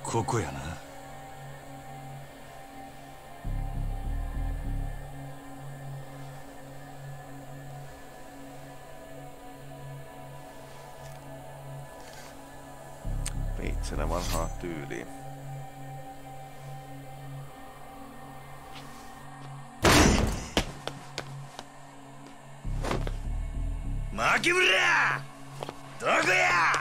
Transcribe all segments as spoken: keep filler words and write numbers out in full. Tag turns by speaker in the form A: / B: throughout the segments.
A: ここやな。
B: Veitsellä vanhaa tyyliin.
A: Makimura! Doko ya?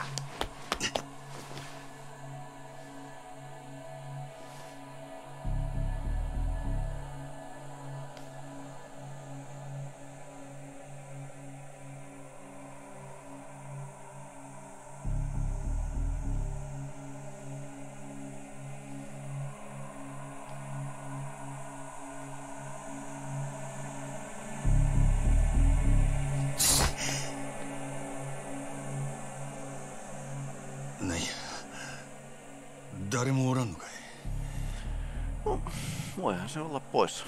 A: 誰もおらんのかい。
B: No, voihan se olla poissa.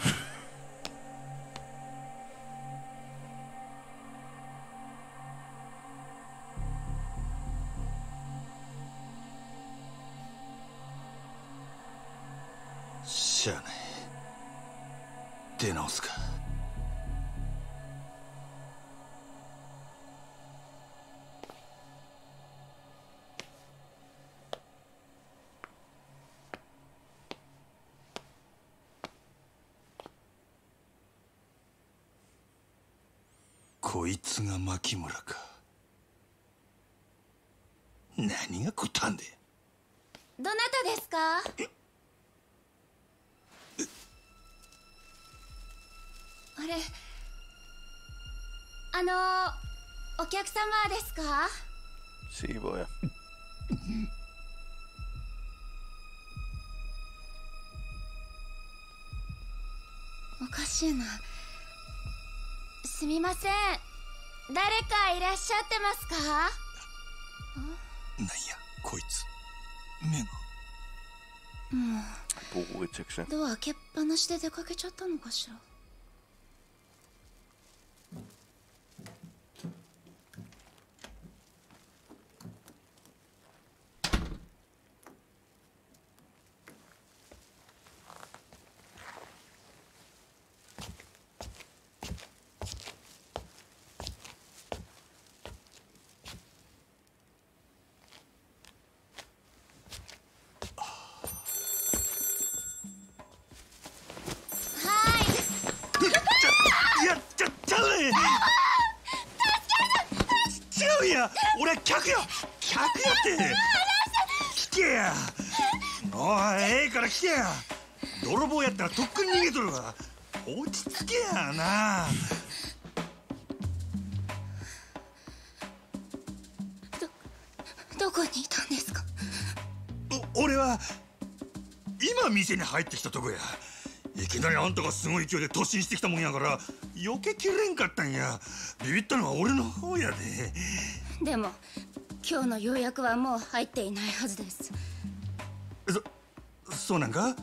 A: しゃあない。出直すか。こいつが牧村か。何がこったんで。
C: どなたですか。あれ、あのお客様ですか。
B: Siivooja.
C: おかしいな。すみません、誰かいらっしゃってますか。
A: なんやこいつ、目が。
C: もうドア開けっぱなしで出かけちゃったのかしら。
A: 俺客や客やって来てや。おい、ええから来てや。泥棒やったらとっくに逃げとるわ。落ち着けやな。
C: どどこにいたんですか。
A: 俺は今店に入ってきたとこや。いきなりあんたがすごい勢いで突進してきたもんやから避けきれんかったんや。ビビったのは俺の方やで。
C: でも今日の予約はもう入っていないはずです。
A: そ、そうなんか。いや、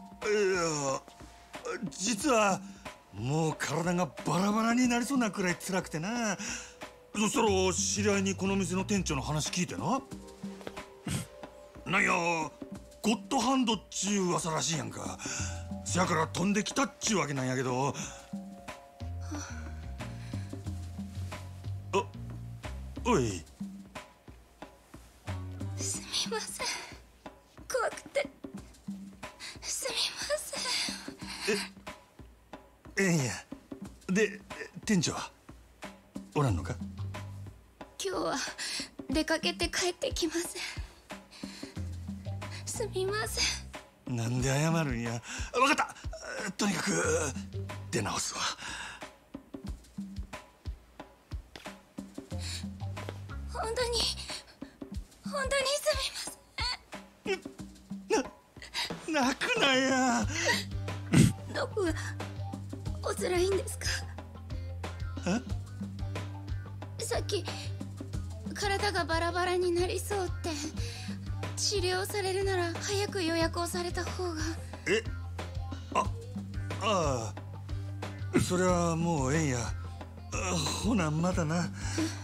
A: 実はもう体がバラバラになりそうなくらい辛くてな。そしたら知り合いにこの店の店長の話聞いてな。なんやゴッドハンドっちゅう噂らしいやんか。せやから飛んできたっちゅうわけなんやけど。あ、おい。
C: すみません、怖くて。すみません。
A: え、ええんや。で、店長はおらんのか。
C: 今日は出かけて帰ってきません。すみませ
A: ん。なんで謝るんや。分かった。とにかく出直すわ。
C: 本当に本当にすみま
A: せん。な、泣くなや。
C: どこがお辛いんですか。
A: え？
C: さっき体がバラバラになりそうって治療されるなら早く予約をされた方が。
A: え、あ、ああ、それはもうええんや。ほなまだな。やっ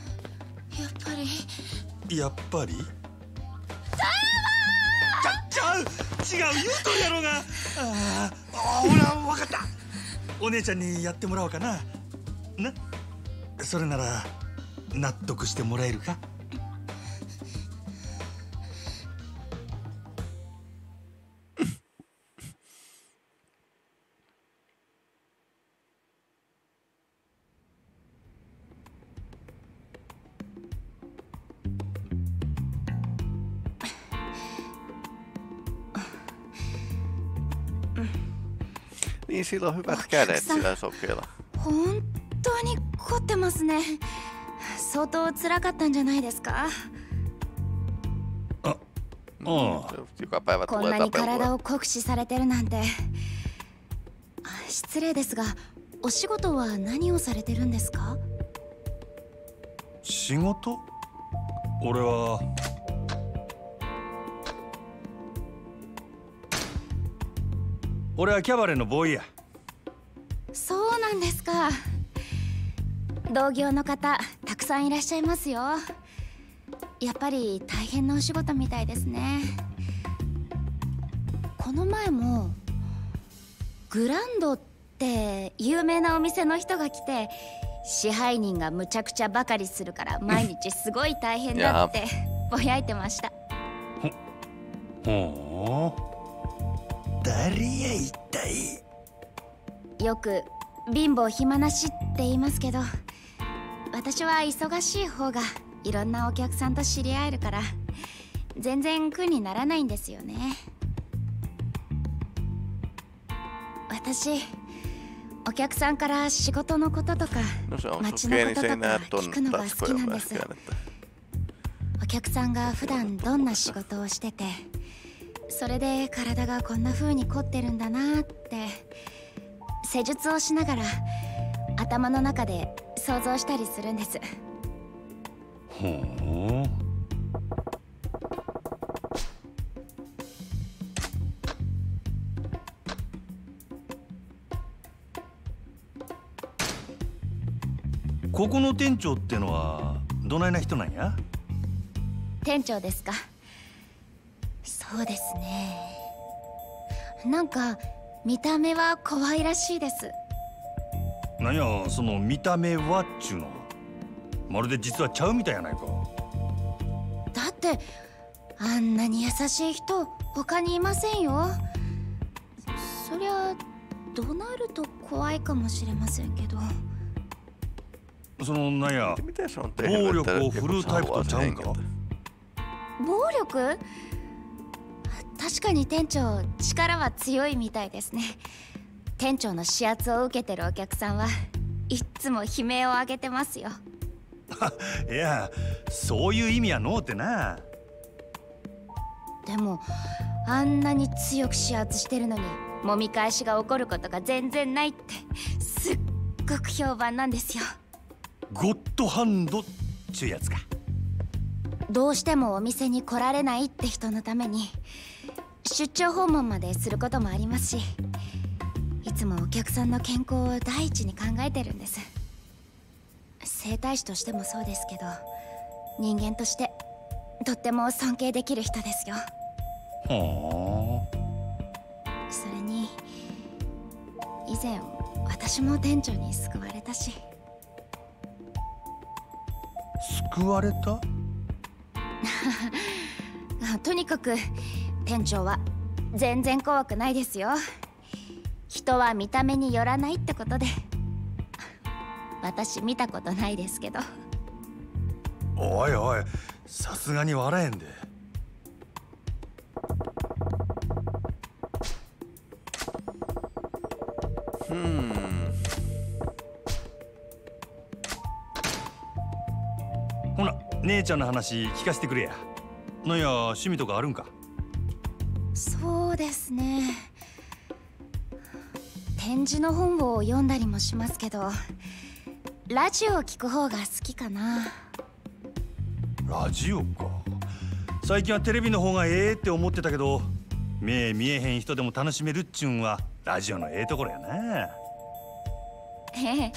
C: ぱり
A: やっぱり。
C: タイマー。
A: ちゃ、ちゃう違う言うとるやろが。ああ、ほら分かった。お姉ちゃんにやってもらおうかな。な、それなら納得してもらえるか。
B: Niin sillä on hyvät kädet sillä sokkeella.
C: 本当に凝ってますね。相当辛かったんじゃないですか。
A: あ、ああ。
B: Joka päivä
C: こん
B: tulee
C: なに体
B: tapelua.
C: を酷使されてるなんて。あ、失礼ですが、お仕事は何をされてるんですか？
A: 仕事？俺は俺はキャバレーのボーイや。
C: そうなんですか。同業の方たくさんいらっしゃいますよ。やっぱり大変なお仕事みたいですね。この前もグランドって有名なお店の人が来て、支配人がむちゃくちゃばかりするから毎日すごい大変だってぼやいてました。
A: ほう。誰や一体。
C: よく貧乏暇なしって言いますけど、私は忙しい方がいろんなお客さんと知り合えるから全然苦にならないんですよね。私お客さんから仕事のこととか
B: No se on
C: 街
B: sun
C: の
B: pieni
C: ことと
B: se
C: か
B: näet
C: 聞
B: ton
C: くのが好き
B: taskuja
C: なんです。
B: myöskään, että
C: お客さんが普段どんな仕事をしてて、それで体がこんな風に凝ってるんだなって施術をしながら頭の中で想像したりするんです。
A: ほう。ここの店長ってのはどないな人なんや？
C: 店長ですか。そうですね。なんか見た目は可愛らしいです。
A: なんやその見た目はっちゅうの。まるで実はちゃうみたいやないか。
C: だってあんなに優しい人他にいませんよ。そりゃ怒鳴ると怖いかもしれませんけど。
A: そのなんや
B: Miten se on
A: 暴
B: tehnyt,
A: 力
B: että
A: を振るう
B: joku
A: タイプと
B: haluaa
A: ちゃ
B: sen
A: うんか？
B: hengiltä?
C: 暴力？確かに店長力は強いみたいですね。店長の指圧を受けてるお客さんはいっつも悲鳴を上げてますよ。
A: いやそういう意味やのうてな。
C: でもあんなに強く指圧してるのに揉み返しが起こることが全然ないってすっごく評判なんですよ。
A: ゴッドハンドっちゅうやつか。
C: どうしてもお店に来られないって人のために出張訪問まですることもありますし、いつもお客さんの健康を第一に考えてるんです。整体師としてもそうですけど、人間としてとっても尊敬できる人ですよ。
A: は
C: それに以前私も店長に救われたし。
A: 救われた？
C: とにかく店長は全然怖くないですよ。人は見た目によらないってことで。私見たことないですけど。
A: おいおい、さすがに笑えんで。
B: Hmm.
A: ほな姉ちゃんの話聞かせてくれや。なんや趣味とかあるんか？
C: そうですね、展示の本を読んだりもしますけど、ラジオを聞く方が好きかな。
A: ラジオか。最近はテレビの方がええって思ってたけど、目見えへん人でも楽しめるっちゅうんはラジオのええところやな。
C: え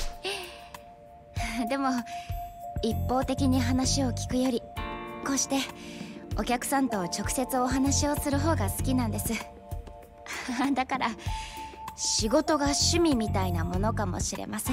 C: えでも一方的に話を聞くより、こうしてお客さんと直接お話をする方が好きなんです。だから仕事が趣味みたいなものかもしれません。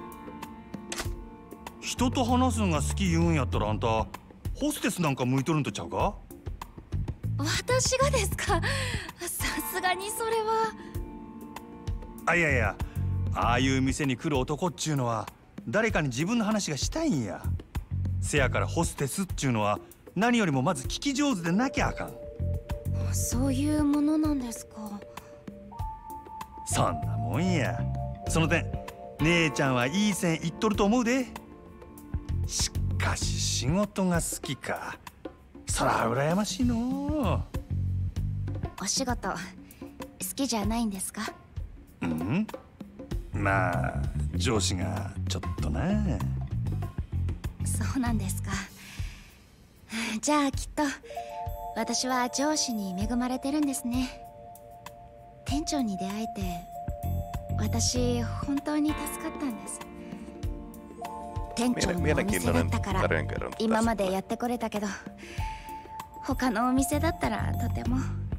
A: 人と話すのが好き言うんやったら、あんたホステスなんか向いとるんとちゃうか？
C: 私がですか？さすがにそれは。
A: あ、いやいや、ああいう店に来る男っちゅうのは誰かに自分の話がしたいんや。せやからホステスっちゅうのは何よりもまず聞き上手でなきゃあかん。
C: そういうものなんですか？
A: そんなもんや。その点姉ちゃんはいい線いっとると思うで。しかし仕事が好きか、そら羨ましいの。
C: お仕事好きじゃないんですか？
A: うん、まあ上司がちょっとな。
C: そうなんですか。じゃあきっと私は上司に恵まれてるんですね。店長に出会えて私本当に助かったんです。店長のお店だったから今までやってこれたけど、他のお店だったらとても。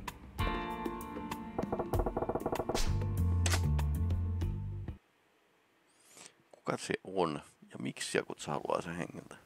B: Kuka se on ja miksi Jakut haluaa sen hengiltä?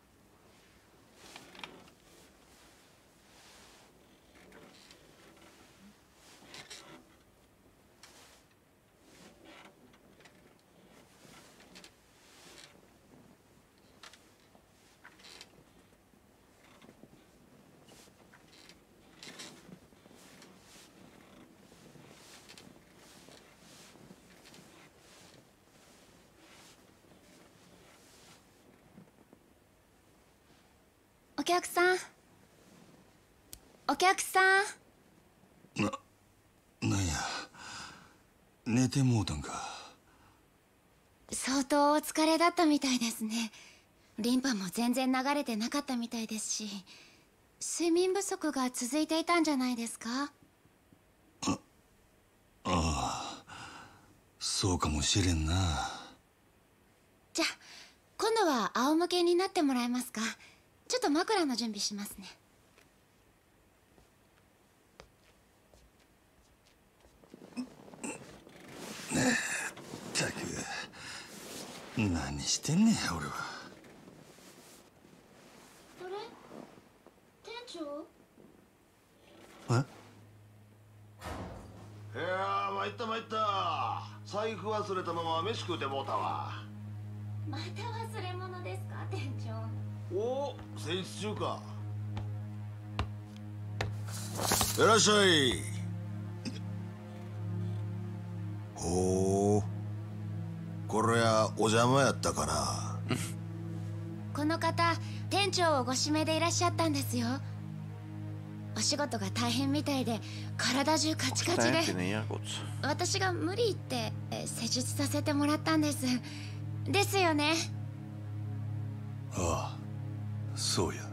C: お客さん、お客さん。
A: な、なんや、寝てもうたんか。
C: 相当お疲れだったみたいですね。リンパも全然流れてなかったみたいですし、睡眠不足が続いていたんじゃないですか？
A: あ、ああ、そうかもしれんな。
C: じゃあ今度は仰向けになってもらえますか？ちょっと枕の準備しますね。
A: ねえ、ったく何してんねん俺は。
C: あれ、店長？
A: え？
D: いやー、参った参った。財布忘れたまま飯食うてもうたわ。
C: また忘れ物ですか、店長？
D: おお、戦術中か。いらっしゃい。ほう、これはお邪魔やったかな。
C: この方、店長をご指名でいらっしゃったんですよ。お仕事が大変みたいで体中カチカチで、私が無理言って施術させてもらったんです。ですよね？
A: ああ、そうや。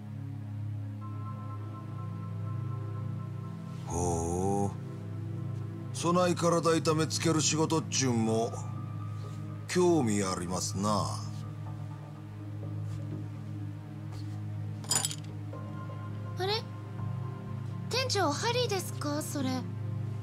D: ほう、そない体痛めつける仕事っちゅうんも興味ありますな。
C: あれ、店長ハリーですかそれ？は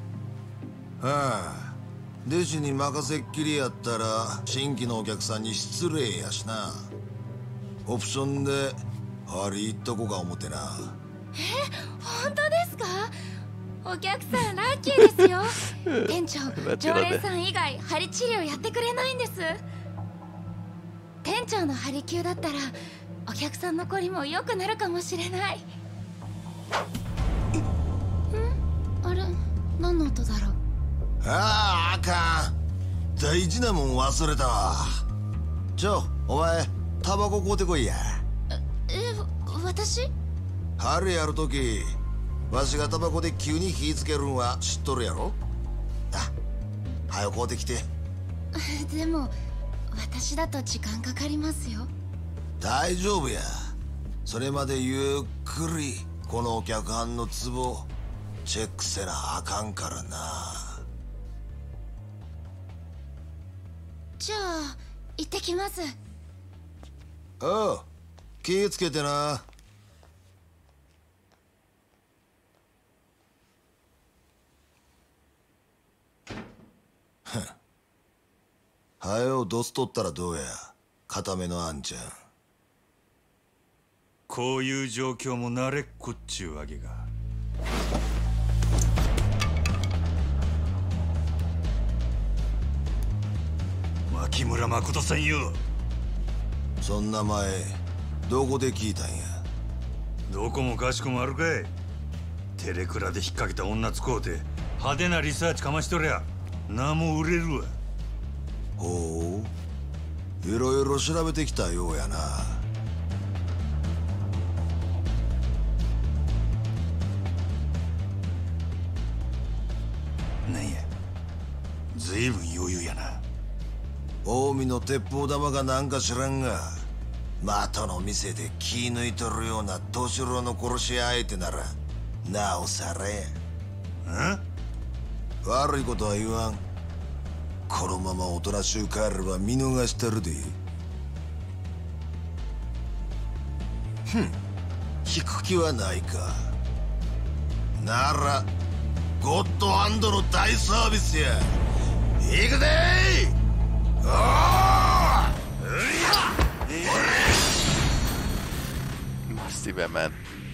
D: あ、弟子に任せっきりやったら新規のお客さんに失礼やしな。オプションでハリーっとこか思てな。
C: え、本当ですか？お客さんラッキーですよ。店長、常連さん以外ハリ治療やってくれないんです。店長のハリ級だったらお客さんの懲りも良くなるかもしれない。ん？あれ、何の音だろう？
D: ああ、あかん。大事なもん忘れたわ。ちょ、お前タバコ買うてこいや。
C: え、私？
D: 春やるときわしがタバコで急に火つけるんは知っとるやろ。あ、はよ買うてきて。
C: でも私だと時間かかりますよ。
D: 大丈夫や。それまでゆっくりこのお客はんのツボチェックせなあかんからな。
C: じゃあ行ってきます。
D: おう、気ぃつけてな。 はよドス取ったらどうや。固めのあんちゃん。
A: こういう状況も慣れっこっちゅうわけか。牧村誠さんよ。
D: そんな前どこで聞いたんや。
A: どこもかしこもあるかい。テレクラで引っ掛けた女使うて派手なリサーチかましとりゃ名も売れるわ。
D: ほう、いろいろ調べてきたようやな。
A: なんや、ずいぶん余裕やな。
D: 近江の鉄砲玉がなんか知らんが、的の店で気抜いとるような敏郎の殺し相手ならなおさらや。
A: ん？
D: 悪いことは言わん。このままおとなしゅう帰れば見逃してるで。ふん、引く気はないか。ならゴッドハンドの大サービスや。行くでー。
B: Massive man.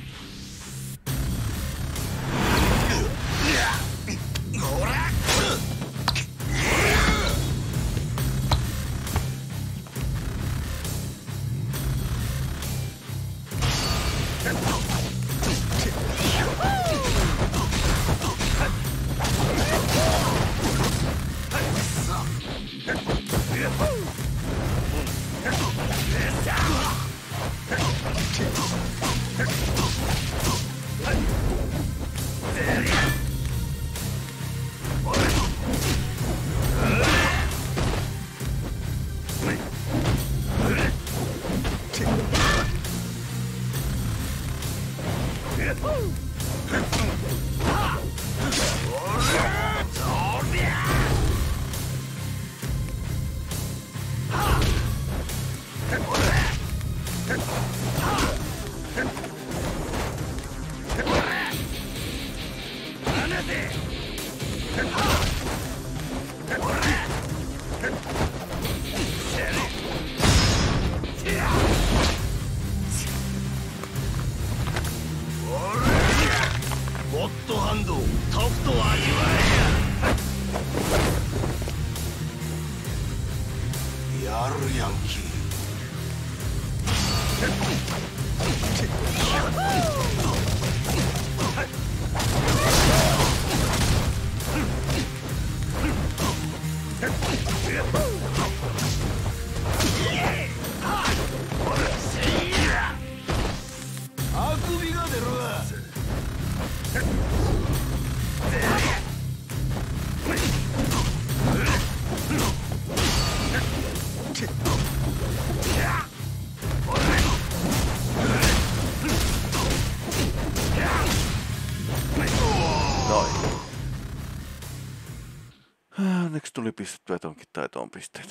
B: Onneksi tuli pistettyä tonkin taitoon pisteitä.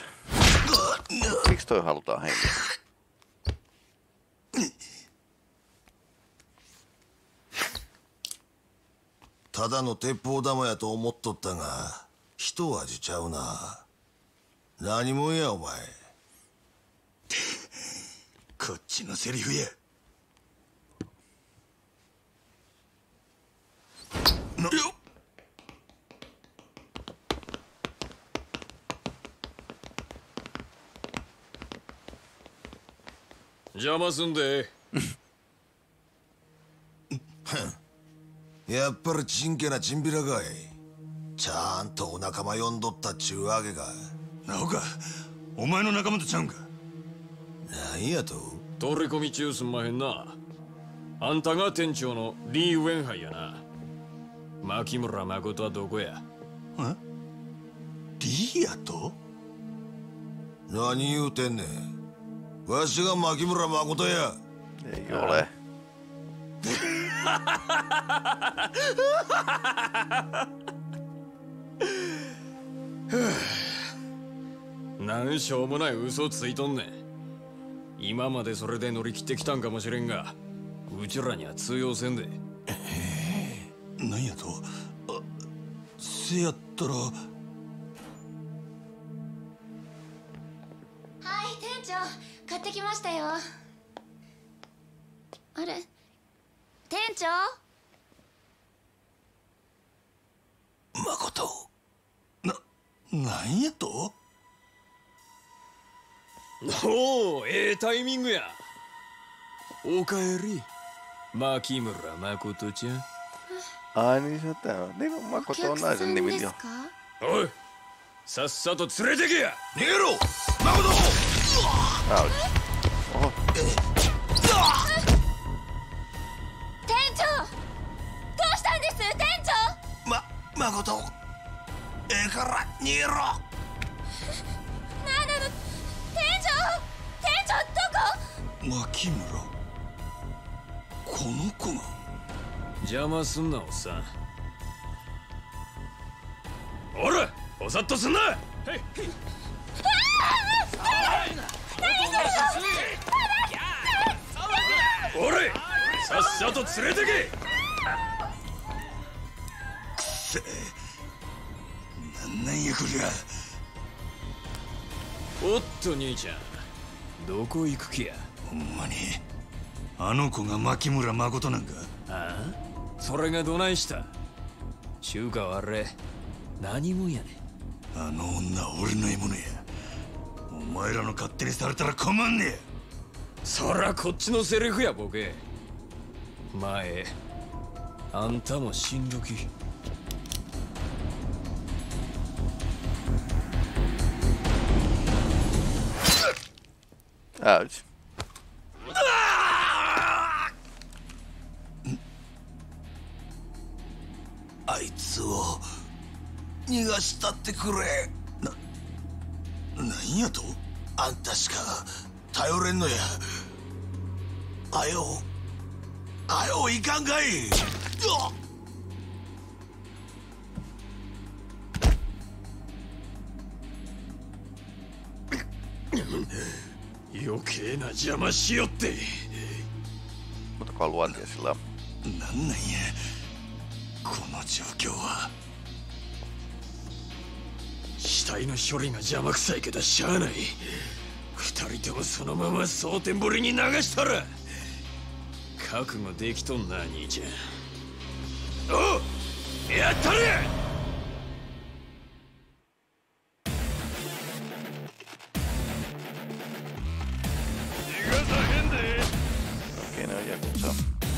B: Miksi toi halutaan hengiä?
D: ただの鉄砲玉やと思っとったが、一味ちゃうな。何もんやお前。
A: こっちのセリフや。なよっ。
E: 邪魔すんで。
D: やっぱりちんけなチンピラかい。ちゃんとお仲間呼んどったっちゅうわけか。
A: なおか、お前の仲間とちゃうんか。
D: なんやと。
E: 取り込み中すんまへんな。あんたが店長のリー・ウェンハイやな。牧村誠はどこや。
A: え？リーやと？
D: 何言うてんねん。わしが牧村誠や。
B: Ei ole.
E: なんしょうもない嘘ついとんねん。今までそれで乗り切ってきたんかもしれんが、うちらには通用せんで。
A: ええ、なんやと。あ、せやったら
C: 店長、買ってきましたよ。あれ、店長。
A: 誠、な、なんやと？
E: おお、ええタイミングや。おかえり、牧村誠ちゃん。
B: Ai niin se tää on. Niin on Makoto on naisen nimi jo.
E: おい、さっさと連れてけや。
D: 逃げろ誠。
B: Ouch. Oho.
C: 店長、どうしたんです店長。
D: ま、誠、ええから逃げろ。
C: なんなの店長。店長どこ？
A: 牧村、この子が。
E: 邪魔すんなおっさん。おら、おさっとすんな。へい。おれ、さっさと連れてけ。
A: くせえ、なんなんやこりゃ。
E: おっと兄ちゃん、どこ行く気や。
A: ほんまにあの子が牧村誠なんか？
E: ああ、それがどないした。中華はあれ何もんやねん。
A: あの女は俺の獲物や。お前らの勝手にされたら困んねえ。
E: そらこっちのセリフやボケ。前あんたも死んどき。
B: Ouch.
D: あいつを逃がしたってくれ。
A: な、なんやと？
D: あんたしか頼れんのや。あよあよいかんかい。
E: 余計な邪魔しよって。
B: Mutta luontia sillä on.
A: なんなんやこの状況は。
E: 死体の処理が邪魔くさいけどしゃあない。二人ともそのまま蒼天堀に流したら。覚悟できとんな兄ちゃん。おう、やったれ。
B: Okei, ne on Yakuza.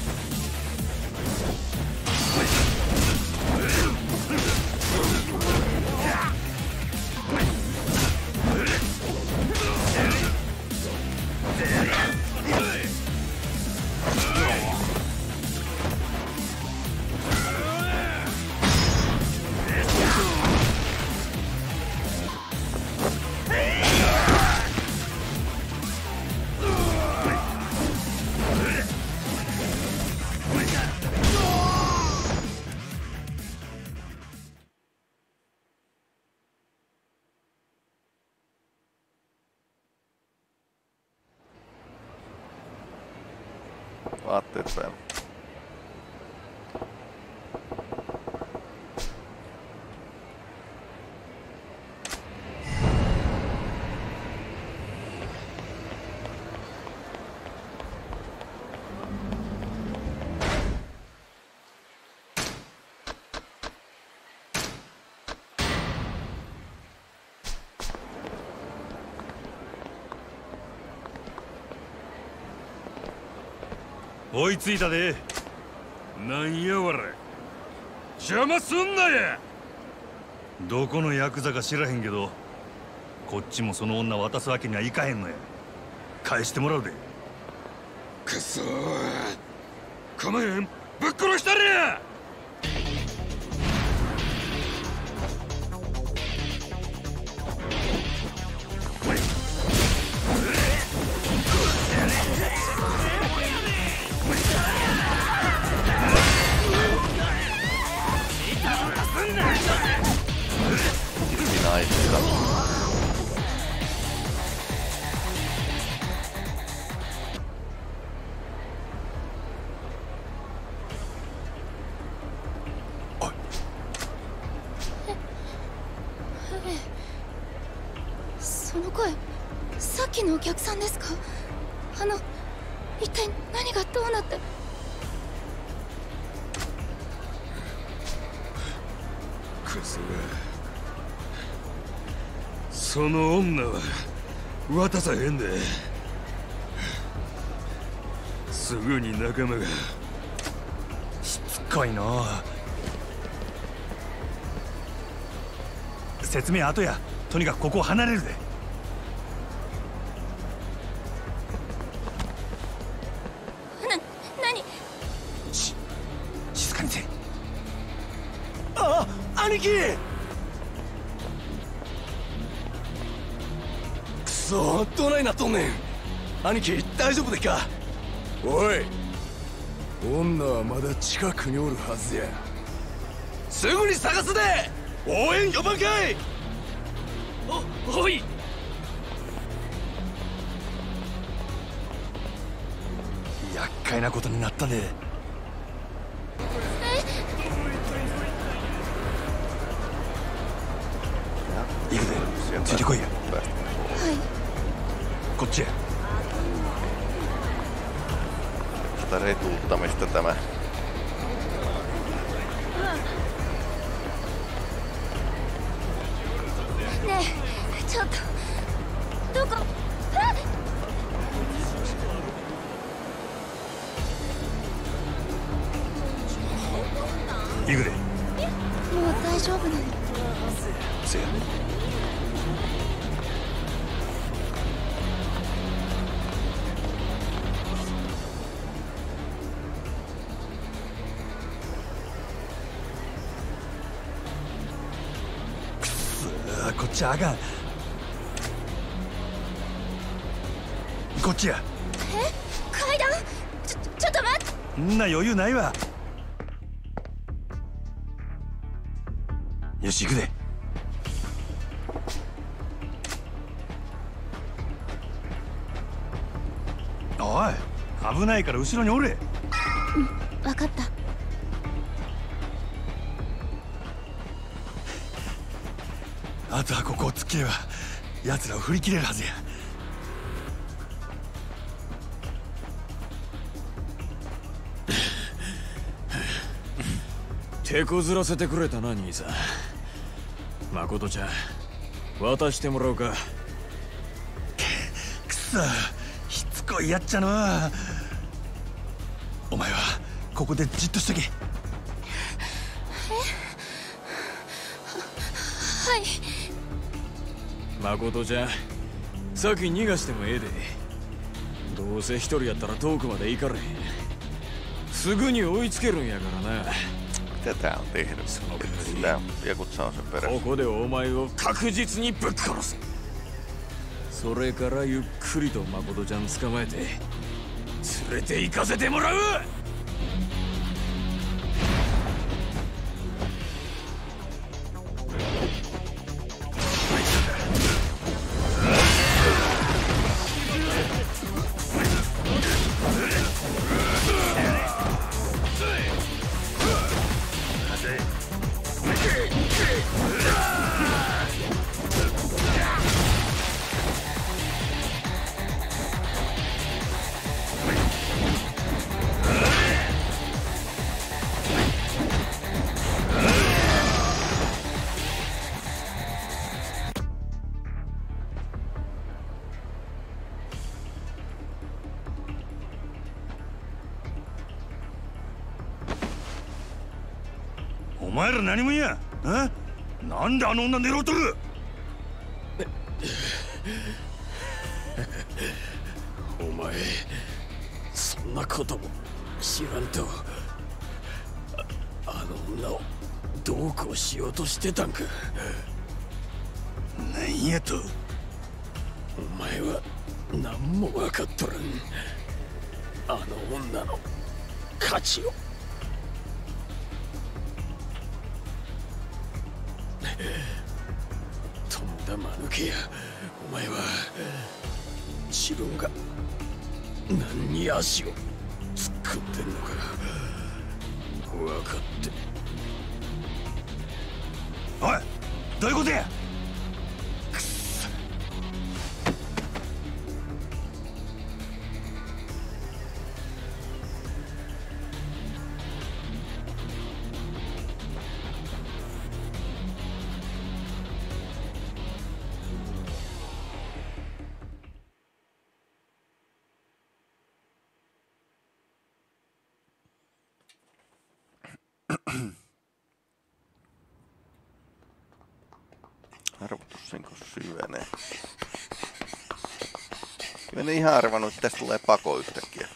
B: Vaatteet päällä.
A: Oh, 追いついたで。なんやわれ、邪魔すんなや。どこのヤクザか知らへんけど、こっちもその女渡すわけにはいかへんのや。返してもらうで。くそー、構えん、ぶっ殺したれや。
C: その声、 さっきのお客さんですか？あの一体何がどうなって。
E: クソが、その女は渡さへんで。すぐに仲間が。
A: しつこいの。説明後や。とにかくここを離れるで。
C: な、何？
A: し、静かにせ。
E: ああ、兄貴。くそ、どないなっとんねん。兄貴、大丈夫でっか？おい、女はまだ近くにおるはずや。すぐに探すで。応援呼ばんかい。お、おい。
A: 厄介なことになったね。行くで、ついてこいや。
C: はい。
A: こっちへ。
B: Tätä retuuttamista tämä.
C: Neえ、ちょっとどこ？あっ！
A: 行くで。
C: もう大丈夫なの？
A: せや。こっちあかん。こっちや。
C: え？階段？ちょ、ちょっと待って。
A: んな余裕ないわ。よし行くで。おい、危ないから後ろにおれ。
C: うん、分かった。
A: あとはここを突っ切れば奴らを振り切れるはずや。
E: 手こずらせてくれたな兄さん。誠ちゃん、渡してもらおうか。
A: くそ、しつこいやっちゃの。お前はここでじっとしとけ。
C: はい。
E: 誠ちゃん、先逃がしてもええで。どうせ一人やったら遠くまで行かれへん。すぐに追いつけるんやからな。
B: Mitä tää on tehnyt? Sitä Jakut saa sen perässä.
E: ここでお前を確実にぶっ殺す。それからゆっくりと誠ちゃん捕まえて連れて行かせてもらう。
A: お前ら何もんや。え？なんであの女狙うとる？
E: お前そんなことも知らんと。 あ, あの女をどうこうしようとしてたんか。
A: なんやと？
E: お前は何も分かっとらん。あの女の価値を。とんだ間抜けや。お前は自分が何に足を突っ込んでんのか分かって。
A: おい、どういうことや。
B: Arvotus sen kun syvenee. Kyllä ne ihan arvannut, että tästä tulee pako yhtäkkiä.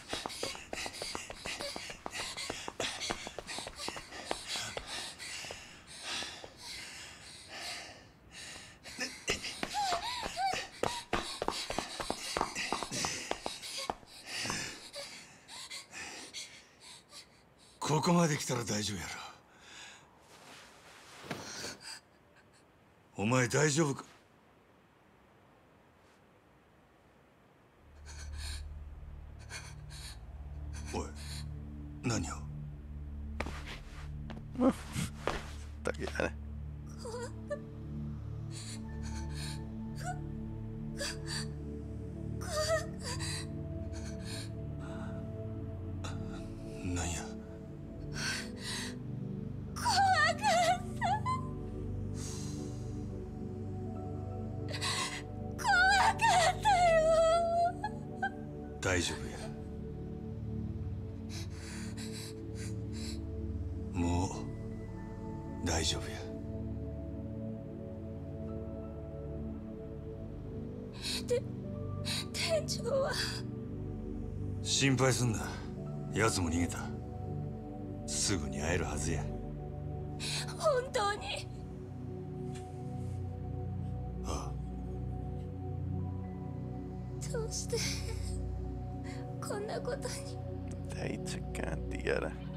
A: ここまで来たら大丈夫やろ。お前大丈夫か。おい、何を。
B: だけだね。
A: なんや。大丈夫や。もう大丈夫や。
F: で、店長は。
A: 心配すんな。奴も逃げた。すぐに会えるはずや。
F: 本当に。
A: ああ。
F: どうしてこんなことに。
B: Mitä itsekään tiedä.